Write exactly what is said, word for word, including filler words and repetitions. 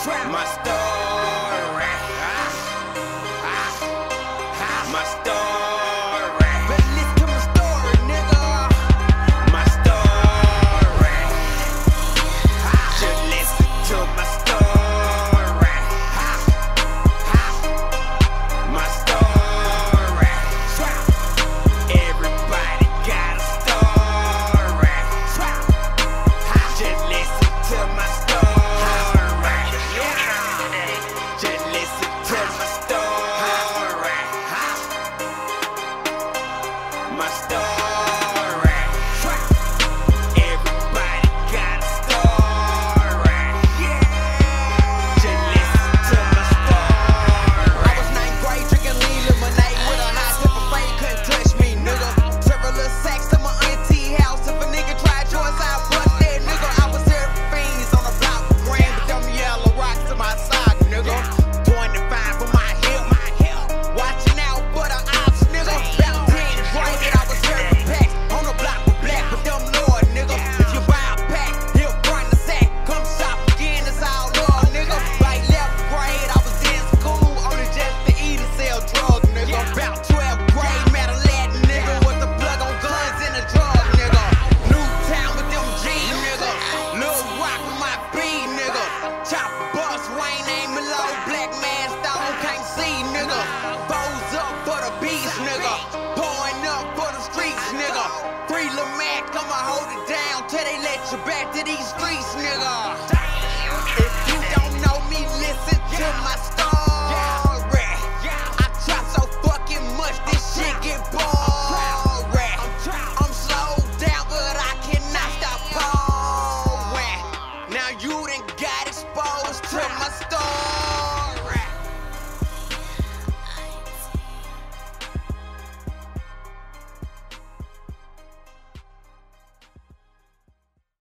Traap. My story. Ah, ah, my story. Better listen to my story, nigga. My story. Just listen to my story. My story. Everybody got a story. Just listen to my story. Just listen to my story. My story. Everybody got a story. Just listen to my story. I was ninth grade drinking lean lemonade with a high tip of fame, couldn't touch me, nigga. Several little sacks to my auntie house. If a nigga tried yours, I'd bust that nigga. I was serving fiends on the block with grand, but them yellow rocks to my side, nigga. twenty-five for my hip, my hip. Watching out for the ops, nigga. About ten grade, I was serving packs on the block with black, but them Lord, nigga. If you buy a pack, he'll front the sack. Come shop again, it's all love, nigga. Like eleventh grade, I was in school, only just to eat and sell drugs, nigga. About twelfth grade, met a Latin nigga with the plug on guns and a drug, nigga. New town with them G, nigga. Lil Rock with my B, nigga. Chop bus, Wayne aim low, black man stone can't see, nigga. Bows up for the beast, nigga. Pouring up for the streets, nigga. Free Lil Mac, I'ma hold it down till they let you back to these streets, nigga.